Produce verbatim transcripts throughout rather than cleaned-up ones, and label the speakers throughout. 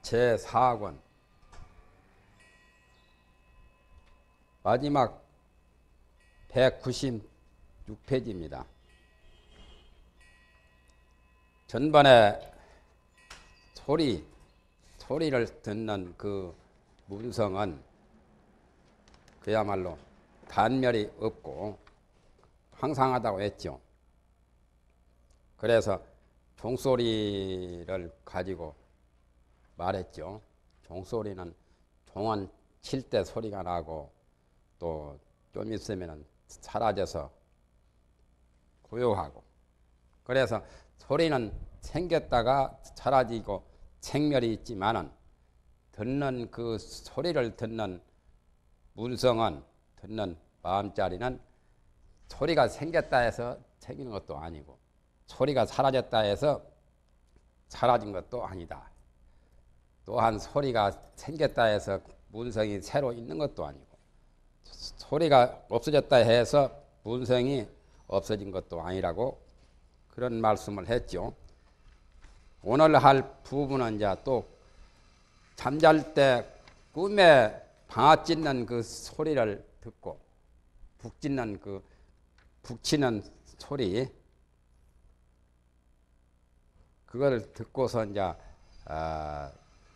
Speaker 1: 제사 권 마지막 백구십육 페이지입니다. 전번에 소리, 소리를 듣는 그 문성은 그야말로 단멸이 없고 항상하다고 했죠. 그래서 종소리를 가지고 말했죠. 종소리는 종은 칠 때 소리가 나고 또 좀 있으면 사라져서 고요하고, 그래서 소리는 생겼다가 사라지고 생멸이 있지만은 듣는 그 소리를 듣는 문성은, 듣는 마음자리는 소리가 생겼다 해서 생기는 것도 아니고 소리가 사라졌다 해서 사라진 것도 아니다. 또한 소리가 생겼다 해서 문성이 새로 있는 것도 아니고 소리가 없어졌다 해서 문성이 없어진 것도 아니라고 그런 말씀을 했죠. 오늘 할 부분은 이제 또 잠잘 때 꿈에 방아 찢는 그 소리를 듣고 북 찢는 그 북치는 소리, 그걸 듣고서 이제 어,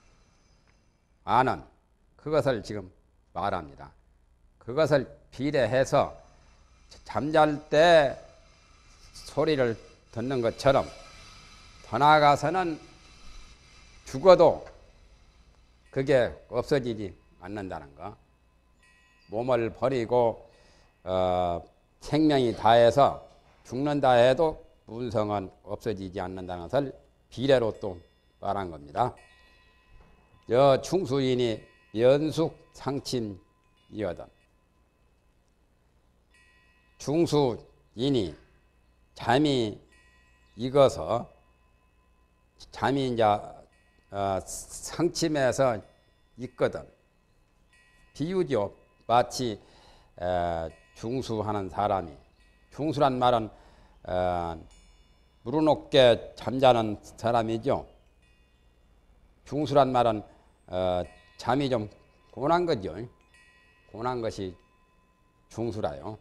Speaker 1: 아는 그것을 지금 말합니다. 그것을 비례해서 잠잘 때 소리를 듣는 것처럼 더 나아가서는 죽어도 그게 없어지지 않는다는 거. 몸을 버리고 어, 생명이 다해서 죽는다 해도 문성은 없어지지 않는다는 것을 비례로 또 말한 겁니다. 여 충수인이 연숙 상침이거든. 중수인이 잠이 익어서 잠이 이제 어, 상침해서 있거든. 비유죠. 마치 에, 중수하는 사람이, 중수란 말은 에, 무릎 높게 잠자는 사람이죠. 중수란 말은 어, 잠이 좀 고난 거죠. 고난 것이 중수라요.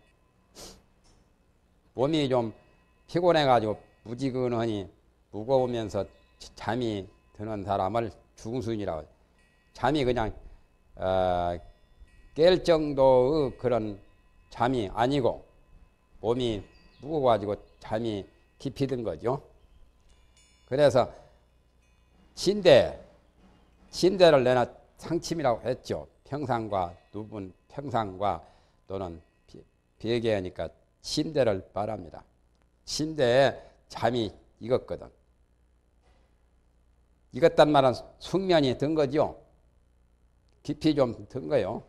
Speaker 1: 몸이 좀 피곤해가지고 무지근하니 무거우면서 잠이 드는 사람을 중수인이라고. 잠이 그냥 어, 깰 정도의 그런 잠이 아니고 몸이 무거워가지고 잠이 깊이 든 거죠. 그래서 신대, 신대를 내나 상침이라고 했죠. 평상과 누분, 평상과 또는 비계하니까 신대를 말합니다. 신대에 잠이 익었거든. 익었단 말은 숙면이 든 거죠. 깊이 좀 든 거요.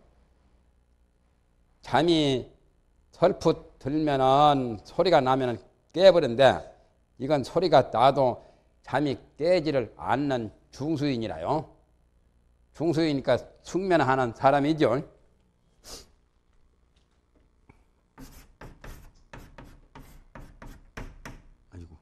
Speaker 1: 잠이 설풋 들면은 소리가 나면은 깨버린데 이건 소리가 나도 잠이 깨지를 않는 중수인이라요. 중수이니까 숙면하는 사람이죠. 아이고.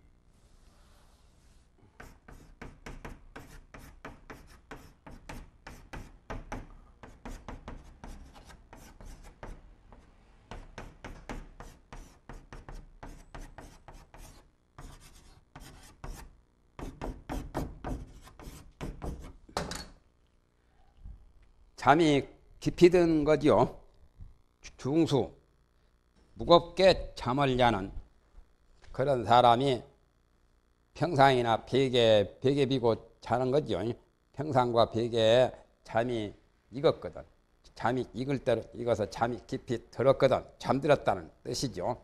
Speaker 1: 잠이 깊이 든 거지요. 중수, 무겁게 잠을 자는 그런 사람이 평상이나 베개, 베개 비고 자는 거죠. 평상과 베개에 잠이 익었거든. 잠이 익을 대로 익어서 잠이 깊이 들었거든. 잠들었다는 뜻이죠.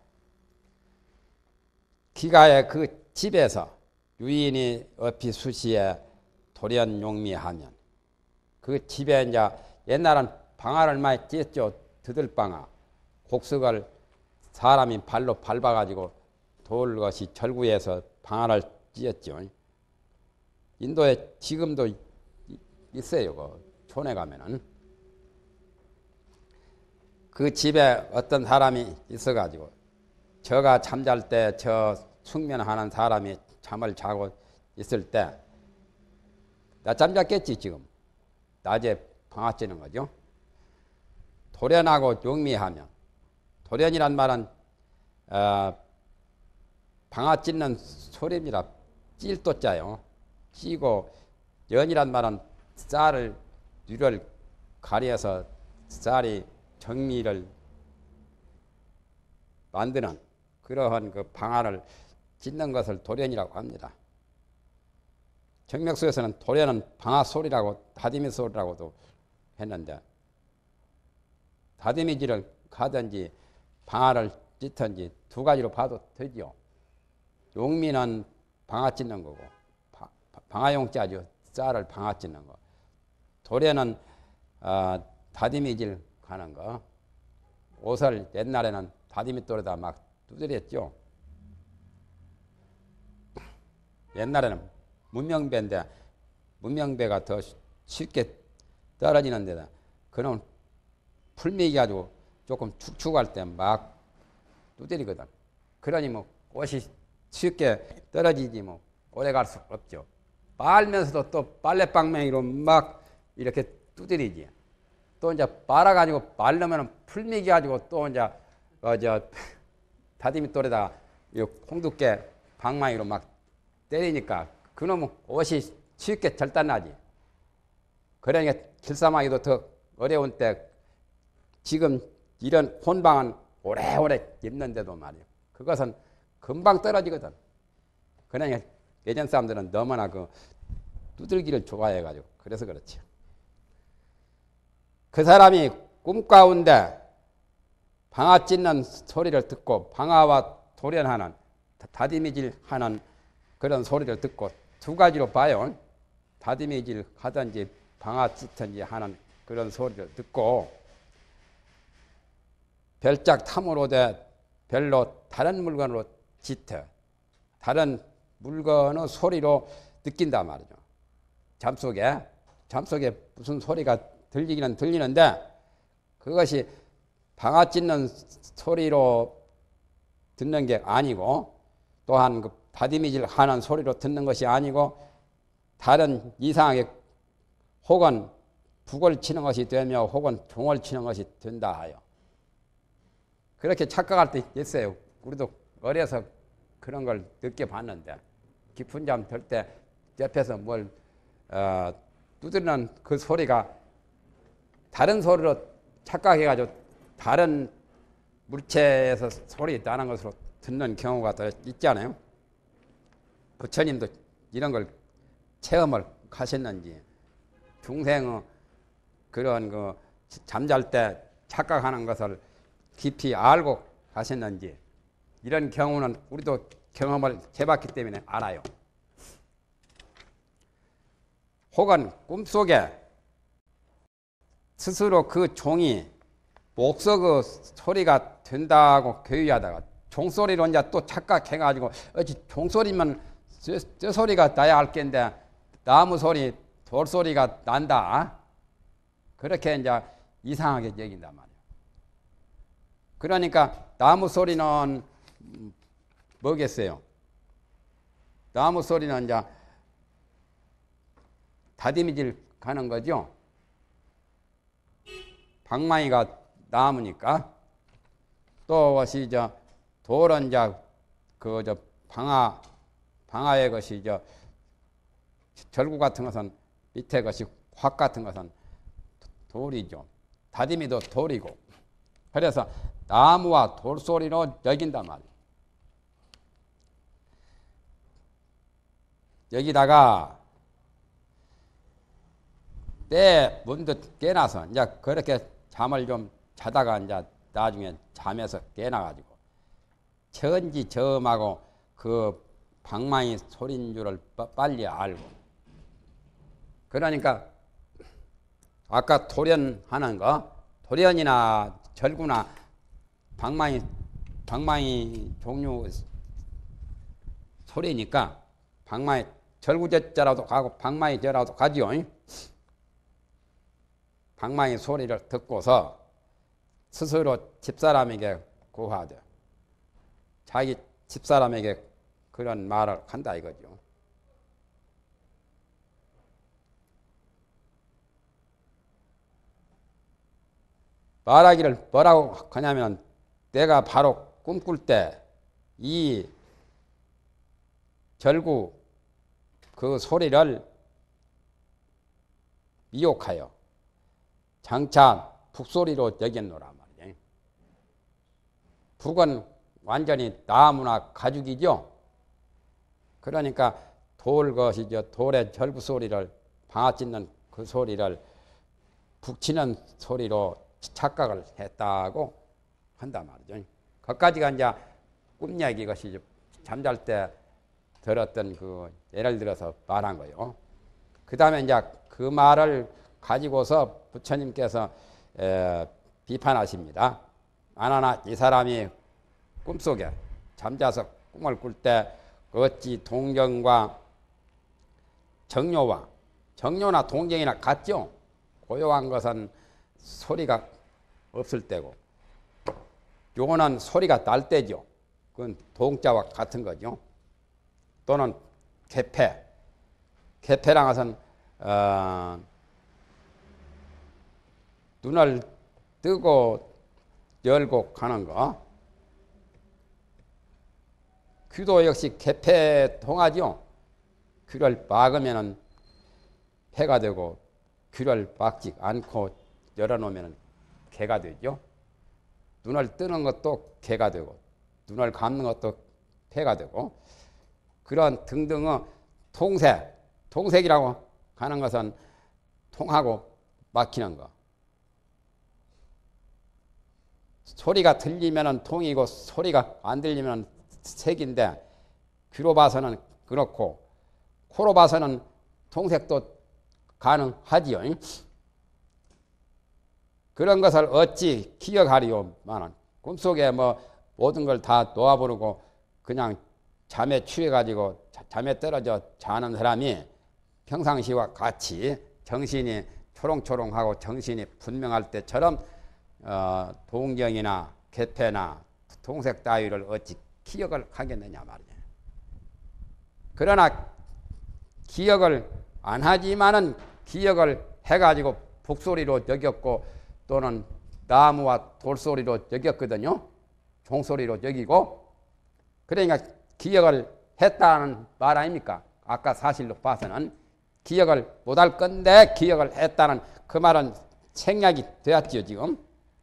Speaker 1: 기가의 그 집에서 유인이 어피 수시에 돌연용미하면 그 집에 이제 옛날은 방아를 많이 찧었죠. 드들방아. 곡석을 사람이 발로 밟아가지고 돌것이 절구해서 방아를 찧었죠. 인도에 지금도 있어요. 그 촌에 가면은. 그 집에 어떤 사람이 있어가지고 저가 잠잘 때 저 숙면하는 사람이 잠을 자고 있을 때 낮잠 잤겠지 지금. 낮에 방아 찌는 거죠. 돌연하고 용미하면, 돌연이란 말은 어, 방아 찢는 소리입니다. 찔 또 짜요. 찌고, 연이란 말은 쌀을 뉘를 가려서 쌀이 정미를 만드는 그러한 그 방아를 찢는 것을 돌연이라고 합니다. 정맥수에서는 돌연은 방아 소리라고 다디미 소리라고도 했는데, 다디미질을 가든지 방아를 찢든지 두 가지로 봐도 되죠. 용미는 방아 찢는 거고, 방아용자죠. 쌀을 방아 찢는 거. 돌연은 어, 다디미질 가는 거. 옷을 옛날에는 다디미돌에다 막 두드렸죠. 옛날에는 문명배인데, 문명배가 더 쉽게 떨어지는 데다 그런 풀메기 가지고 조금 축축할 때 막 두드리거든. 그러니 뭐 옷이 쉽게 떨어지지 뭐 오래 갈 수 없죠. 빨면서도 또 빨래방망이로 막 이렇게 두드리지. 또 이제 빨아가지고 말르면 풀메기 가지고 또 이제 어저 다디미돌에다가 콩두께 방망이로 막 때리니까 그놈은 옷이 쉽게 절단나지. 그러니까 길쌈하기도 더 어려운 때 지금 이런 혼방은 오래오래 입는데도 말이에요. 그것은 금방 떨어지거든. 그러니까 예전 사람들은 너무나 그 두들기를 좋아해가지고 그래서 그렇지. 그 사람이 꿈 가운데 방아 찢는 소리를 듣고 방아와 돌연하는 다디미질 하는 그런 소리를 듣고 두 가지로 봐요. 다디미질 하든지 방아 찢든지 하는 그런 소리를 듣고 별짝 탐으로 돼 별로 다른 물건으로 짙어 다른 물건의 소리로 느낀단 말이죠. 잠속에 잠속에 무슨 소리가 들리기는 들리는데 그것이 방아 찢는 소리로 듣는 게 아니고 또한 그 다디미질 하는 소리로 듣는 것이 아니고 다른 이상하게 혹은 북을 치는 것이 되며 혹은 종을 치는 것이 된다 하여 그렇게 착각할 때 있어요. 우리도 어려서 그런 걸 느껴봤는데 깊은 잠 들 때 옆에서 뭘 어, 두드리는 그 소리가 다른 소리로 착각해가지고 다른 물체에서 소리 나는 것으로 듣는 경우가 더 있잖아요. 부처님도 이런 걸 체험을 하셨는지 중생의 그런 그 잠잘 때 착각하는 것을 깊이 알고 가셨는지 이런 경우는 우리도 경험을 해봤기 때문에 알아요. 혹은 꿈속에 스스로 그 종이 목석의 소리가 된다고 교의하다가 종소리로 이제 또 착각해가지고 어찌 종소리면 저, 저 소리가 나야 할 겐데 나무 소리, 돌 소리가 난다. 그렇게 이제 이상하게 여긴단 말이에요. 그러니까 나무 소리는 뭐겠어요? 나무 소리는 이제 다디미질 가는 거죠. 방망이가 나무니까 또 것이 저 돌은 이제 그 저 방아 방아의 것이 저 절구 같은 것은 밑에 것이 확 같은 것은 돌이죠. 다디미도 돌이고 그래서 나무와 돌 소리로 여긴단 말이에요. 여기다가 때 문득 깨나서 이제 그렇게 잠을 좀 자다가 이제 나중에 잠에서 깨나가지고 천지저음하고 그 방망이 소리인 줄을 빨리 알고 그러니까 아까 돌연하는 거 돌연이나 절구나 방망이 방망이 종류 소리니까 방망이 절구제자라도 가고 방망이 제라도 가지요. 방망이 소리를 듣고서 스스로 집사람에게 구하되 자기 집사람에게 그런 말을 한다 이거죠. 말하기를 뭐라고 하냐면 내가 바로 꿈꿀 때 이 절구 그 소리를 미혹하여 장차 북소리로 여겼노라 말이에요. 북은 완전히 나무나 가죽이죠. 그러니까 돌 것이죠. 돌의 절구 소리를 방아 찢는 그 소리를 북치는 소리로 착각을 했다고 한단 말이죠. 거기까지가 이제 꿈 얘기 것이죠. 잠잘 때 들었던 그 예를 들어서 말한 거요. 그 다음에 이제 그 말을 가지고서 부처님께서 에, 비판하십니다. 아나나 이 사람이 꿈속에 잠자서 꿈을 꿀 때 어찌 동경과 정료와 정료나 동경이나 같죠. 고요한 것은 소리가 없을 때고 요거는 소리가 날 때죠. 그건 동자와 같은 거죠. 또는 개폐 개폐랑 것은 어, 눈을 뜨고 열고 가는 거. 귀도 역시 개폐 통하죠. 귀를 막으면 폐가 되고 귀를 막지 않고 열어놓으면 개가 되죠. 눈을 뜨는 것도 개가 되고 눈을 감는 것도 폐가 되고 그런 등등의 통색, 통색이라고 하는 것은 통하고 막히는 거. 소리가 들리면 통이고 소리가 안 들리면 색인데 귀로 봐서는 그렇고 코로 봐서는 통색도 가능하지요. 그런 것을 어찌 기억하리요마는 꿈속에 뭐 모든 걸 다 놓아버리고 그냥 잠에 취해가지고 잠에 떨어져 자는 사람이 평상시와 같이 정신이 초롱초롱하고 정신이 분명할 때처럼 어, 동경이나 개폐나 통색 따위를 어찌 기억을 하겠느냐 말이에요. 그러나 기억을 안 하지만은 기억을 해가지고 북소리로 여겼고 또는 나무와 돌소리로 여겼거든요. 종소리로 여기고 그러니까 기억을 했다는 말 아닙니까? 아까 사실로 봐서는 기억을 못할 건데 기억을 했다는 그 말은 생략이 되었지요. 지금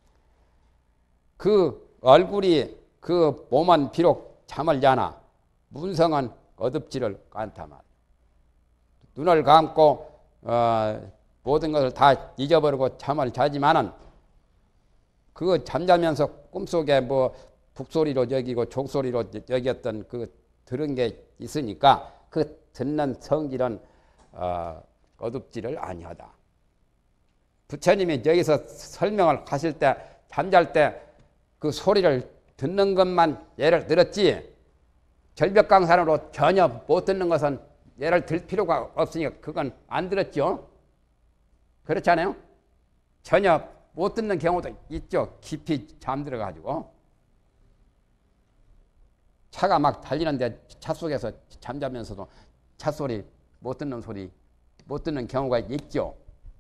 Speaker 1: 그 얼굴이 그 몸은 비록 잠을 자나 문성은 어둡지를 않다 말. 눈을 감고 어, 모든 것을 다 잊어버리고 잠을 자지만은 그 잠자면서 꿈속에 뭐 북소리로 여기고 종소리로 여겼던 그 들은 게 있으니까 그 듣는 성질은 어, 어둡지를 아니하다. 부처님이 여기서 설명을 하실 때 잠잘 때 그 소리를 듣는 것만 예를 들었지 절벽강산으로 전혀 못 듣는 것은 예를 들 필요가 없으니까 그건 안 들었죠. 그렇지 않아요? 전혀 못 듣는 경우도 있죠. 깊이 잠들어 가지고 차가 막 달리는데 차 속에서 잠자면서도 차 소리 못 듣는 소리 못 듣는 경우가 있죠.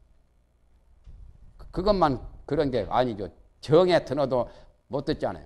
Speaker 1: 그것만 그런 게 아니죠. 정에 들어도 못 듣잖아요.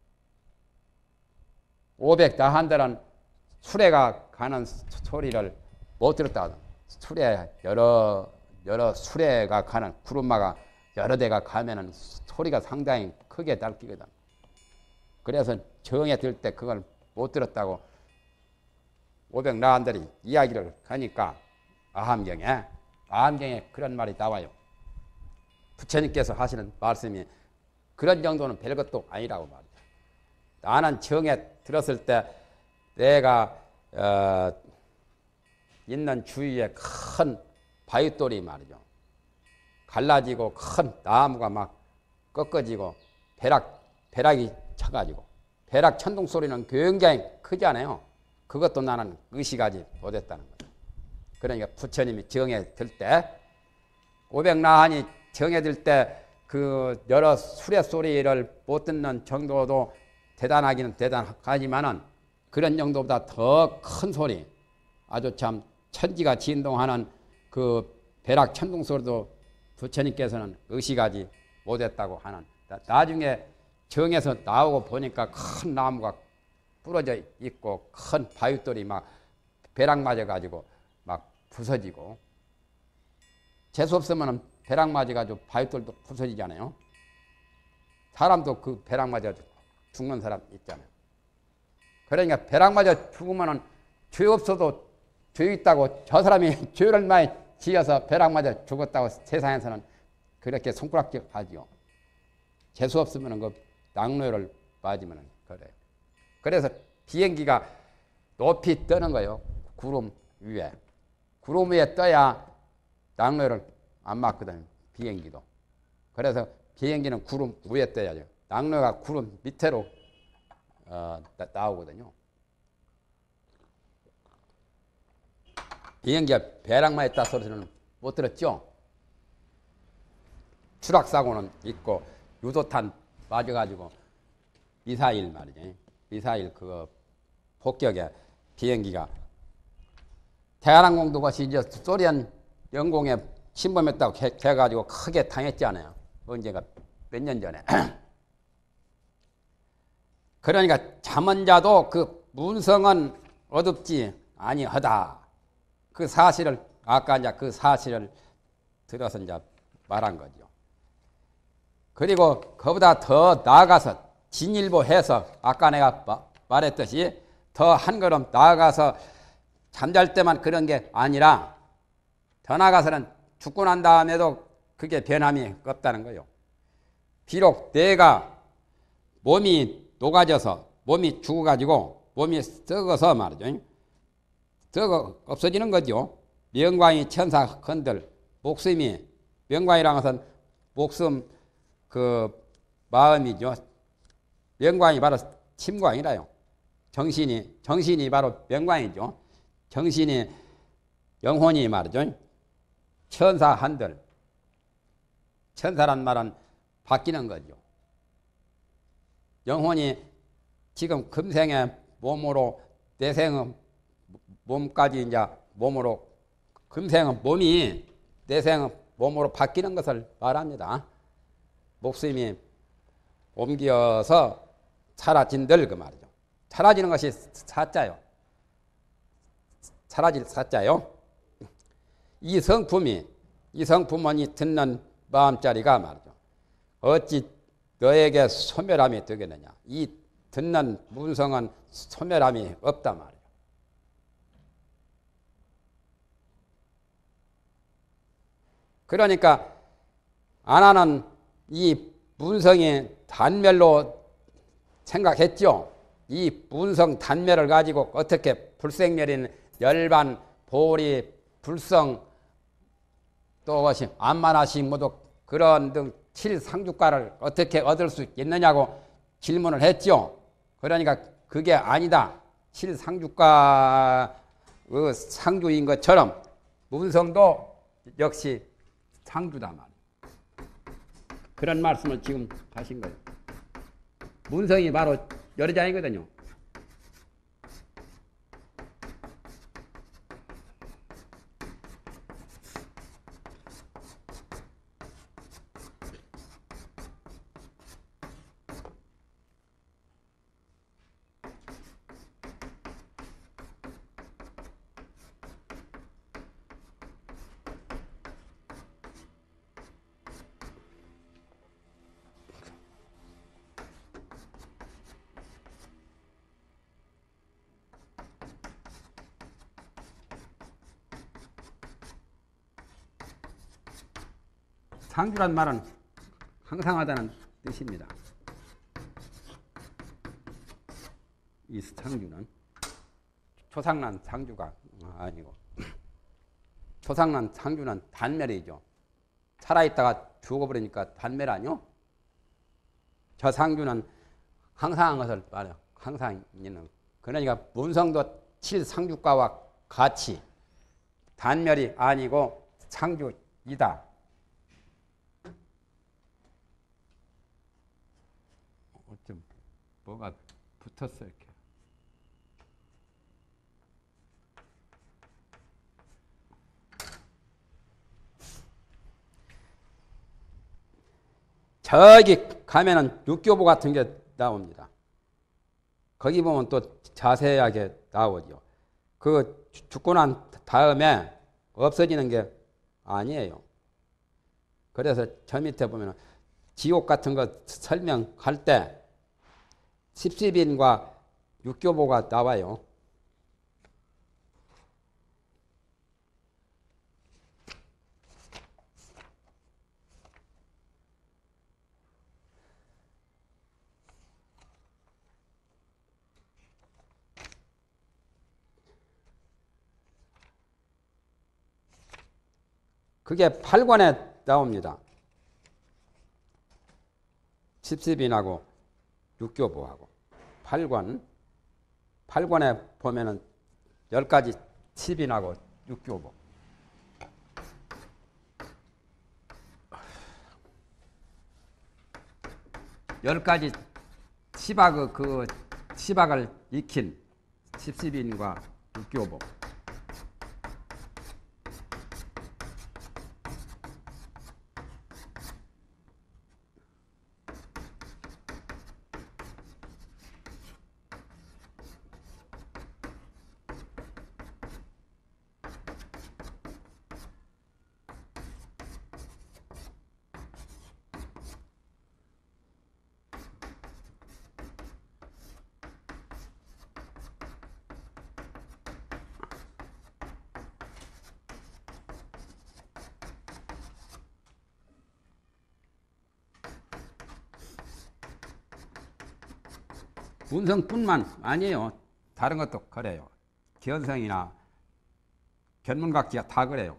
Speaker 1: 오백 나한들은 수레가 가는 소리를 못 들었다. 수레 여러 여러 수레가 가는 구름마가 여러 대가 가면은 소리가 상당히 크게 달기거든. 그래서 정에 들 때 그걸 못 들었다고 오백 나한들이 이야기를 하니까 아함경에 아함경에 그런 말이 나와요. 부처님께서 하시는 말씀이 그런 정도는 별것도 아니라고 말이죠. 나는 정에 들었을 때 내가 어, 있는 주위에 큰 바위돌이 말이죠. 갈라지고 큰 나무가 막 꺾어지고 벼락, 벼락이 쳐가지고 벼락 천둥 소리는 굉장히 크지 않아요. 그것도 나는 의식하지 못했다는 거죠. 그러니까 부처님이 정에 들 때 오백 나한이 정에 들 때 그 여러 수레 소리를 못 듣는 정도도 대단하기는 대단하지만은 그런 정도보다 더 큰 소리 아주 참 천지가 진동하는 그 벼락 천둥 소리도 부처님께서는 의식하지 못했다고 하는. 나중에 정에서 나오고 보니까 큰 나무가 부러져 있고 큰 바위돌이 막 벼락 맞아가지고 막 부서지고, 재수 없으면 벼락 맞아가지고 바위돌도 부서지잖아요. 사람도 그 벼락 맞아 죽는 사람 있잖아요. 그러니까 벼락 맞아 죽으면은 죄 없어도 죄 있다고, 저 사람이 죄를 많이 지어서 벼락 맞아 죽었다고 세상에서는 그렇게 손가락질 하지요. 재수 없으면 그 낙로를 맞으면 그래요. 그래서 비행기가 높이 뜨는 거예요. 구름 위에. 구름 위에 떠야 낙로를 안 맞거든요. 비행기도. 그래서 비행기는 구름 위에 떠야죠. 낙로가 구름 밑으로 어, 나, 나오거든요. 비행기가 벼락만 했다 소리는 못 들었죠? 추락사고는 있고, 유도탄 맞아가지고, 미사일 말이죠. 미사일 그거 폭격에 비행기가, 대한항공도 것이 이제 소련 영공에 침범했다고 해가지고 크게 당했잖아요. 언제가 몇 년 전에. 그러니까 잠언자도 그 문성은 어둡지 아니하다. 그 사실을, 아까 이제 그 사실을 들어서 이제 말한 거죠. 그리고 그보다 더 나아가서 진일보해서 아까 내가 말했듯이 더 한 걸음 나아가서 잠잘 때만 그런 게 아니라 더 나아가서는 죽고 난 다음에도 그게 변함이 없다는 거예요. 비록 내가 몸이 녹아져서 몸이 죽어가지고 몸이 썩어서 말이죠. 썩어 없어지는 거죠. 명광이 천사 흔들 목숨이, 명광이라는 것은 목숨 그 마음이죠. 명광이 바로 침광이라요. 정신이, 정신이 바로 명광이죠. 정신이, 영혼이 말이죠. 천사 한들. 천사란 말은 바뀌는 거죠. 영혼이 지금 금생의 몸으로 내생의 몸까지 이제 몸으로, 금생의 몸이 내생의 몸으로 바뀌는 것을 말합니다. 목숨이 옮겨서 사라진들 그 말이죠. 사라지는 것이 사자요. 사라질 사자요. 이 성품이, 이 성품은 이 듣는 마음자리가 말이죠. 어찌 너에게 소멸함이 되겠느냐. 이 듣는 문성은 소멸함이 없단 말이에요. 그러니까 아나는 이 문성이 단멸로 생각했죠. 이 문성 단멸을 가지고 어떻게 불생멸인 열반, 보리, 불성, 또 것이 안만하시 모두 그런 등 칠상주가를 어떻게 얻을 수 있느냐고 질문을 했죠. 그러니까 그게 아니다. 칠상주가 그 상주인 것처럼 문성도 역시 상주다 말이에요. 그런 말씀을 지금 하신 거예요. 문성이 바로 열애장이거든요. 상주란 말은 항상하다는 뜻입니다. 이 상주는 초상난 상주가 아니고, 초상난 상주는 단멸이죠. 살아있다가 죽어버리니까 단멸 아니요? 저 상주는 항상한 것을 말해요. 항상 있는. 그러니까 문성도 칠상주가와 같이 단멸이 아니고 상주이다. 좀 뭐가 붙었어 이렇게. 저기 가면은 육교보 같은 게 나옵니다. 거기 보면 또 자세하게 나오죠. 그 죽고 난 다음에 없어지는 게 아니에요. 그래서 저 밑에 보면 지옥 같은 거 설명할 때 십시빈과 육교보가 나와요. 그게 팔 권에 나옵니다. 십시빈하고 육교보하고 팔 권. 팔 권에 보면은 열 가지 십인하고 육교보. 열 가지 시박 그 시박을 익힌 십시빈과 육교보. 운성뿐만 아니에요. 다른 것도 그래요. 견성이나 견문각지가 다 그래요.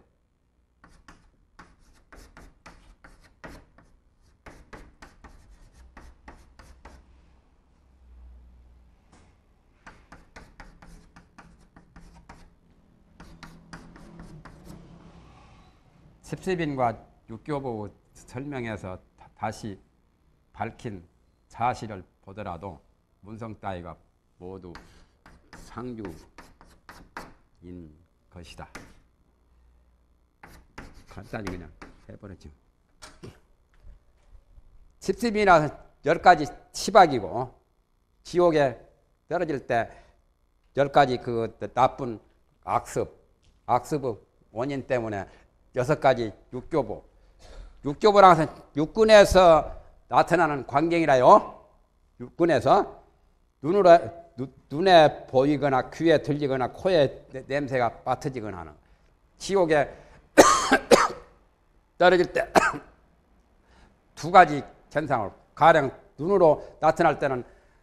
Speaker 1: 십시빈과 육교보 설명해서 다시 밝힌 사실을 보더라도 문성 따위가 모두 상주인 것이다. 간단히 그냥 해버렸죠. 십시빈이나 열 가지 치박이고 지옥에 떨어질 때 열 가지 그 나쁜 악습, 악습의 원인 때문에 여섯 가지 육교보. 육교보라는 것은 육군에서 나타나는 광경이라요. 육군에서 눈으로, 누, 눈에 보이거나 귀에 들리거나 코에 냄새가 맡아지거나 하는. 지옥에 떨어질 때 두 가지 현상을 가령 눈으로 나타날 때는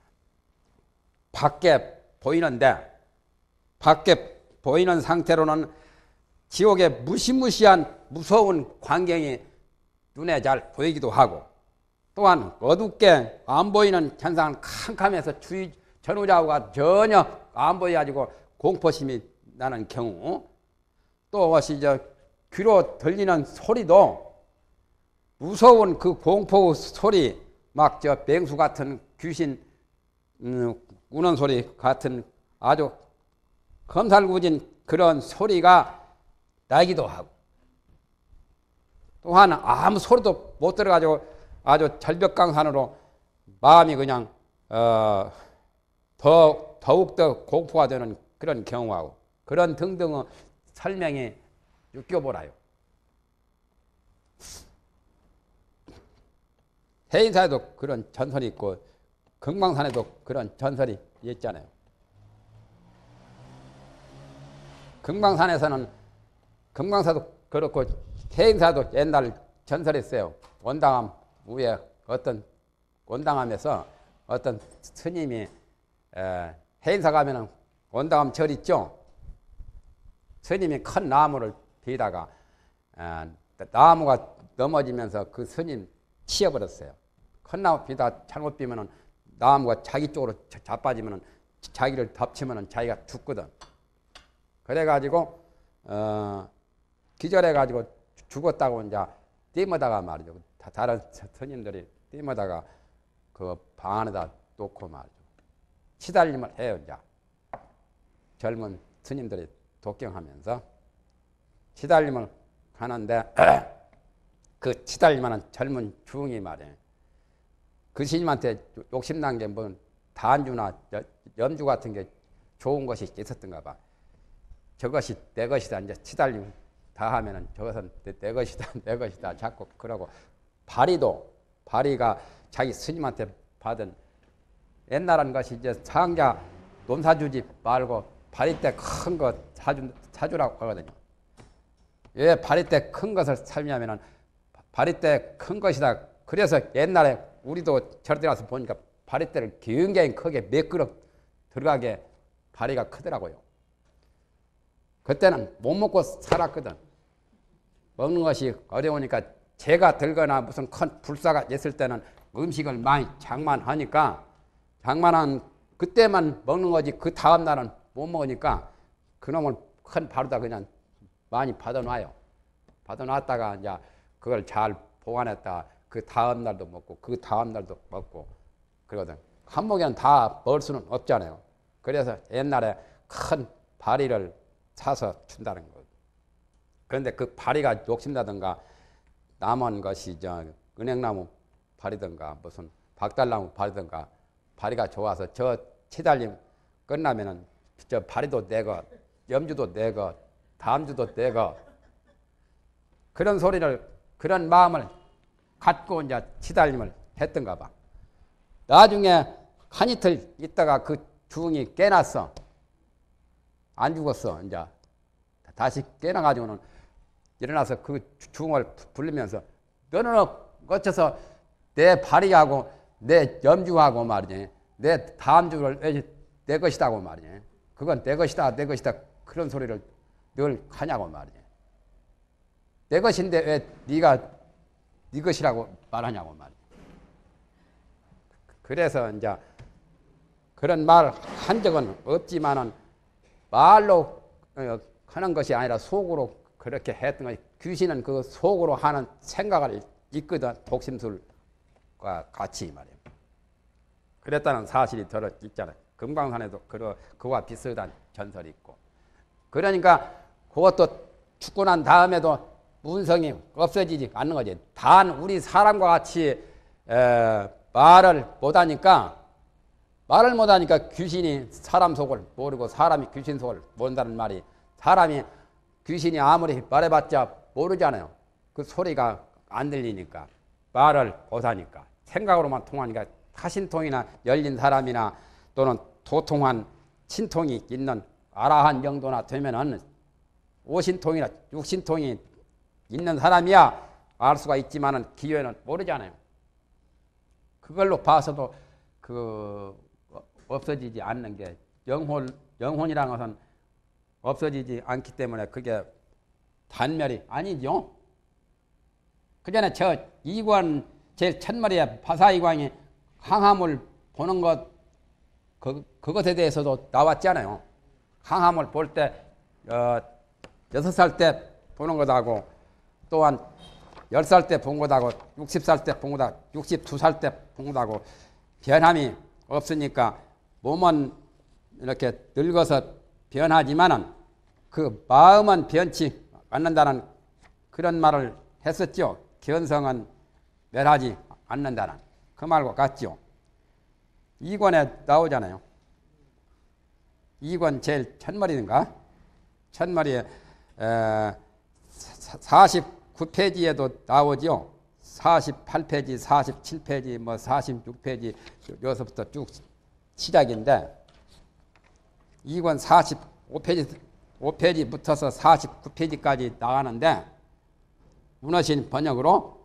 Speaker 1: 밖에 보이는데 밖에 보이는 상태로는 지옥의 무시무시한 무서운 광경이 눈에 잘 보이기도 하고 또한 어둡게 안 보이는 현상은 캄캄해서 주위 전후좌우가 전혀 안 보여가지고 공포심이 나는 경우 또 저 귀로 들리는 소리도 무서운 그 공포 소리 막 저 맹수 같은 귀신 음, 우는 소리 같은 아주 검살구진 그런 소리가 나기도 하고 또한 아무 소리도 못 들어가지고 아주 절벽강산으로 마음이 그냥 어, 더, 더욱더 공포가 되는 그런 경우하고 그런 등등의 설명이 육교보라요. 해인사에도 그런 전설이 있고 금강산에도 그런 전설이 있잖아요. 금강산에서는 금강사도 그렇고 해인사도 옛날 전설이 있어요. 원당함 위에 어떤 원당함에서 어떤 스님이 에, 해인사 가면은 원당함 절 있죠. 스님이 큰 나무를 비다가 에, 나무가 넘어지면서 그 스님 치어버렸어요. 큰 나무 비다 잘못 비면은 나무가 자기 쪽으로 자빠지면은 자기를 덮치면은 자기가 죽거든. 그래가지고 어, 기절해가지고 죽었다고 이제 띠마다가 말이죠. 다른 스님들이 띠마다가 그 방 안에다 놓고 말이죠. 시달림을 해요. 이제 젊은 스님들이 독경하면서 시달림을 하는데 그 시달림하는 젊은 중이 말이에요. 그 스님한테 욕심난 게 뭐 단주나 염주 같은 게 좋은 것이 있었던가 봐. 저것이 내 것이다. 이제 치달림 다 하면은 저것은 내, 내 것이다. 내 것이다. 자꾸 그러고 바리도 바리가 자기 스님한테 받은 옛날한 것이 이제 상자 놈 사주지 말고 바리 때 큰 거 사주, 사주라고 하거든요. 왜 바리 때 큰 것을 살냐면은 바리 때 큰 것이다. 그래서 옛날에 우리도 절대 가서 보니까 바리 때를 굉장히 크게 몇 그릇 들어가게 바리가 크더라고요. 그때는 못 먹고 살았거든. 먹는 것이 어려우니까 재가 들거나 무슨 큰 불사가 있을 때는 음식을 많이 장만하니까 장만한 그때만 먹는 거지 그 다음 날은 못 먹으니까 그놈을 큰 바로다 그냥 많이 받아놔요. 받아놨다가 이제 그걸 잘 보관했다. 그 다음 날도 먹고 그 다음 날도 먹고 그러거든. 한 목에는 다 먹을 수는 없잖아요. 그래서 옛날에 큰 바리를 사서 준다는 거예요. 그런데 그 바리가 욕심나든가 남은 것이 저 은행나무 바리든가 무슨 박달나무 바리든가 바리가 좋아서 저 치달림 끝나면은 저 바리도 내고 염주도 내고 담주도 내고 그런 소리를 그런 마음을 갖고 이제 치달림을 했던가 봐. 나중에 한 이틀 있다가 그 중이 깨났어. 안 죽었어. 이제 다시 깨나가지고는 일어나서 그 중을 부르면서 너는 어째서 내 바리하고 내 염주하고 말이지 내 담주를 왜 내 것이다고 말이지 그건 내 것이다 내 것이다 그런 소리를 늘 하냐고 말이지 내 것인데 왜 네가 네 것이라고 말하냐고 말이지. 그래서 이제 그런 말 한 적은 없지만은 말로 하는 것이 아니라 속으로 그렇게 했던 거지. 귀신은 그 속으로 하는 생각을 있거든. 독심술과 같이 말이에요. 그랬다는 사실이 들어 있잖아요. 금강산에도 그, 그와 비슷한 전설이 있고. 그러니까 그것도 죽고 난 다음에도 문성이 없어지지 않는 거지. 단 우리 사람과 같이 에, 말을 못하니까 말을 못하니까 귀신이 사람 속을 모르고 사람이 귀신 속을 모른다는 말이 사람이 귀신이 아무리 말해봤자 모르잖아요. 그 소리가 안 들리니까 말을 못하니까 생각으로만 통하니까 타신통이나 열린 사람이나 또는 도통한 신통이 있는 아라한 정도나 되면은 오신통이나 육신통이 있는 사람이야 알 수가 있지만은 기회는 모르잖아요. 그걸로 봐서도 그 없어지지 않는 게 영혼 영혼이라는 것은 없어지지 않기 때문에 그게 단멸이 아니죠. 그 전에 저 이관 제일 첫머리에 바사이광이 항암을 보는 것 그, 그것에 대해서도 나왔잖아요. 항암을 볼 때 어, 여섯 살 때 보는 것하고 또한 열 살 때 본 것하고 육십 살 때 본 것하고 육십두 살 때 본 것하고 변함이 없으니까 몸은 이렇게 늙어서 변하지만은 그 마음은 변치 않는다는 그런 말을 했었죠. 견성은 멸하지 않는다는 그 말과 같죠. 이 권에 나오잖아요. 이 권 제일 첫머리인가? 첫머리에 사십구 페이지에도 나오죠. 사십팔 페이지, 사십칠 페이지, 뭐 사십육 페이지 여기서부터 쭉 시작인데 이 권 사십오 페이지, 오 페이지 붙어서 사십구 페이지까지 나가는데 운어신 번역으로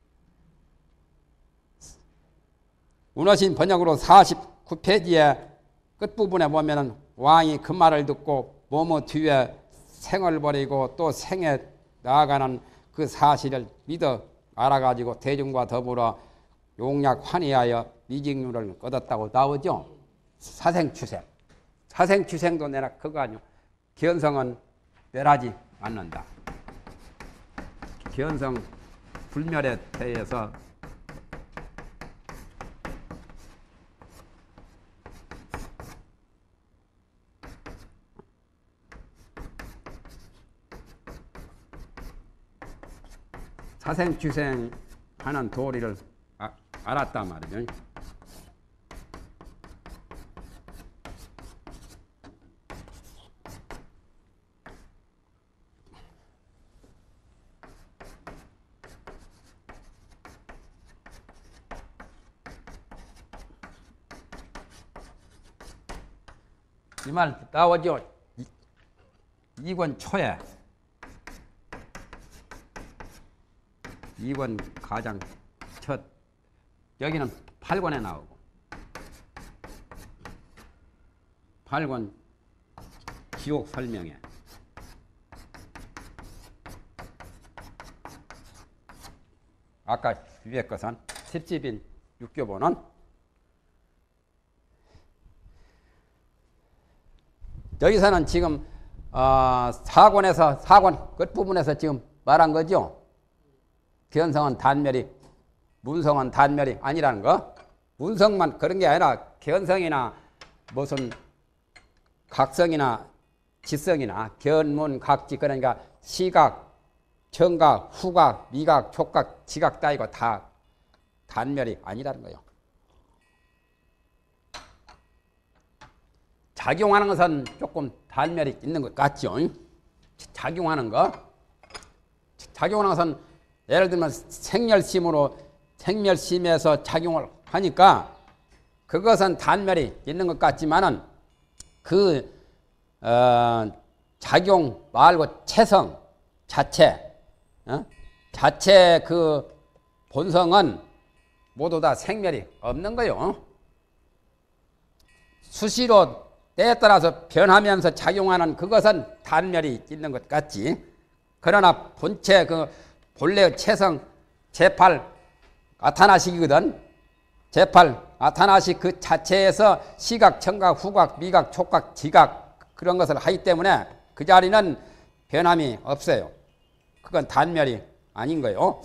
Speaker 1: 운어신 번역으로 사십구 페이지에 끝부분에 보면은 왕이 그 말을 듣고 몸의 뒤에 생을 버리고 또 생에 나아가는 그 사실을 믿어 알아가지고 대중과 더불어 용약 환희하여 미직률을 얻었다고 나오죠. 사생추생. 사생추생도 내라 그거 아니오. 견성은 멸하지 않는다. 견성 불멸에 대해서 사생추생하는 도리를 알았단 말이죠. 이 말 나오죠. 이 권 초에 이 권 가장 첫 여기는 팔 권에 나오고 팔 권 기록 설명에 아까 위에 것은 십 집인 육교본은 여기서는 지금 어, 사 권에서 사 권 끝부분에서 지금 말한 거죠. 견성은 단멸이, 문성은 단멸이 아니라는 거. 문성만 그런 게 아니라 견성이나 무슨 각성이나 지성이나 견문, 각지 그러니까 시각, 청각, 후각, 미각, 촉각, 지각 따위고 다 단멸이 아니라는 거예요. 작용하는 것은 조금 단멸이 있는 것 같죠. 작용하는 거. 작용하는 것은 예를 들면 생멸심으로 생멸심에서 작용을 하니까 그것은 단멸이 있는 것 같지만은 그 어, 작용 말고 체성 자체 어? 자체 그 본성은 모두 다 생멸이 없는 거요. 수시로 때에 따라서 변하면서 작용하는 그것은 단멸이 있는 것 같지. 그러나 본체 그 본래의 체성 제팔 아타나식이거든. 제팔 아타나식 그 자체에서 시각, 청각, 후각, 미각, 촉각, 지각 그런 것을 하기 때문에 그 자리는 변함이 없어요. 그건 단멸이 아닌 거예요.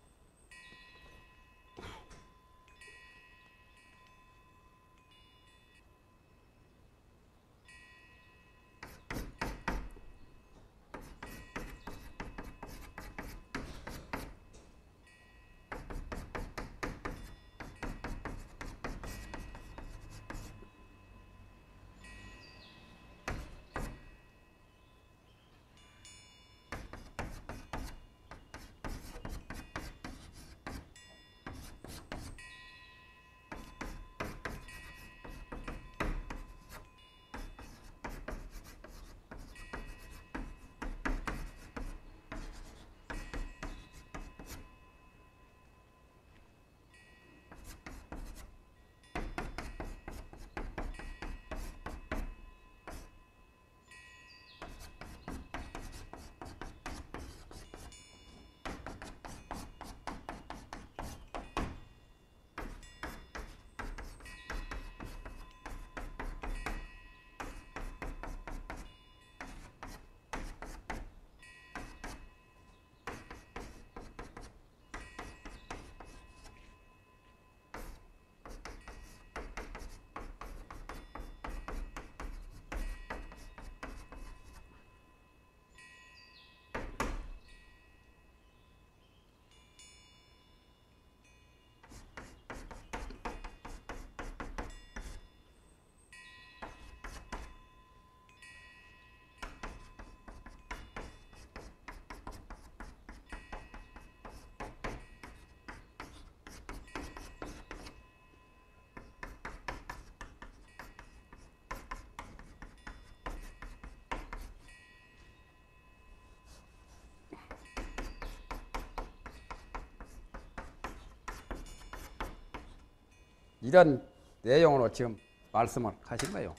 Speaker 1: 이런 내용으로 지금 말씀을 하신 거예요.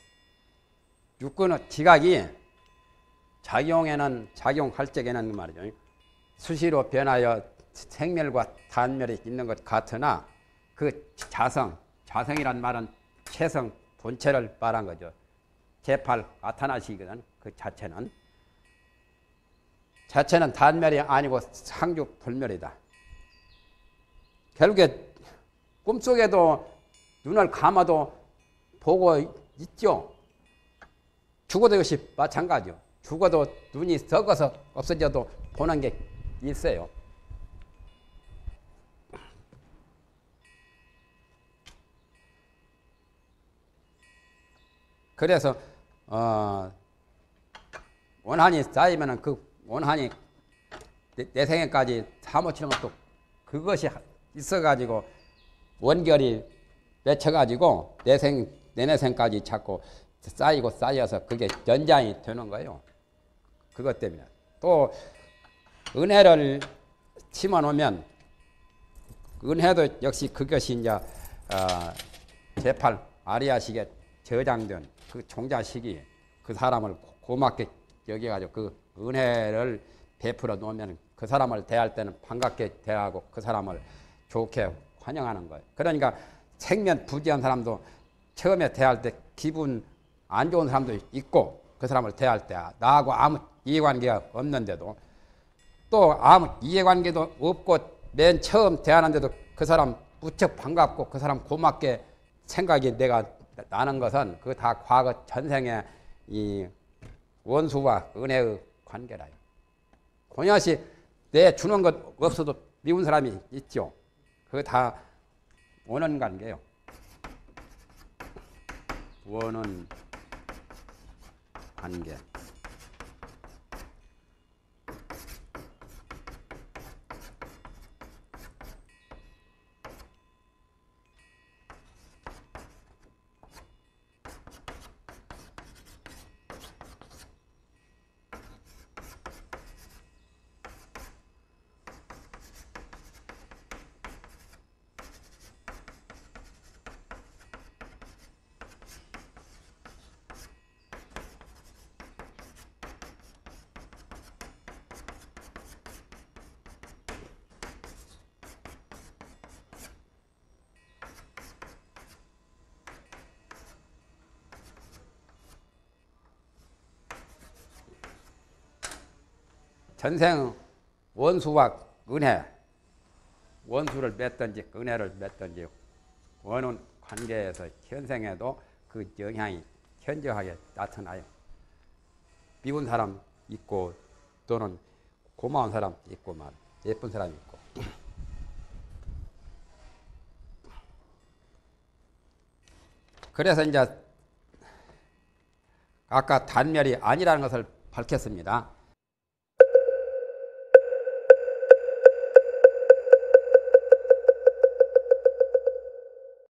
Speaker 1: 육근의 지각이 작용에는 작용할 적에는 말이죠. 수시로 변하여 생멸과 단멸이 있는 것 같으나 그 자성, 자성이란 말은 체성, 본체를 말한 거죠. 제팔 아타나시거든. 그 자체는 자체는 단멸이 아니고 상주불멸이다. 결국에 꿈속에도 눈을 감아도 보고 있죠. 죽어도 역시 마찬가지요. 죽어도 눈이 썩어서 없어져도 보는 게 있어요. 그래서 어, 원한이 쌓이면은 그 원한이 내, 내 생에까지 사무치는 것도 그것이 있어가지고 원결이 맺혀가지고 내생 내내생까지 자꾸 쌓이고 쌓여서 그게 연장이 되는 거예요. 그것 때문에 또 은혜를 심어 놓으면 은혜도 역시 그것이 이제 어, 제팔 아리아식에 저장된 그 종자식이 그 사람을 고맙게 여겨가지고 그 은혜를 베풀어 놓으면 그 사람을 대할 때는 반갑게 대하고 그 사람을 좋게 환영하는 거예요. 그러니까 생면 부지한 사람도 처음에 대할 때 기분 안 좋은 사람도 있고 그 사람을 대할 때 나하고 아무 이해관계가 없는데도 또 아무 이해관계도 없고 맨 처음 대하는데도 그 사람 무척 반갑고 그 사람 고맙게 생각이 내가 나는 것은 그 다 과거 전생의 이 원수와 은혜의 관계라요. 고냐시 내 주는 것 없어도 미운 사람이 있죠. 그거 다 원원 관계예요. 원원 관계. 전생 원수와 은혜, 원수를 맺든지 은혜를 맺든지 원은 관계에서 현생에도 그 영향이 현저하게 나타나요. 미운 사람 있고 또는 고마운 사람 있고 말 예쁜 사람 있고. 그래서 이제 아까 단멸이 아니라는 것을 밝혔습니다.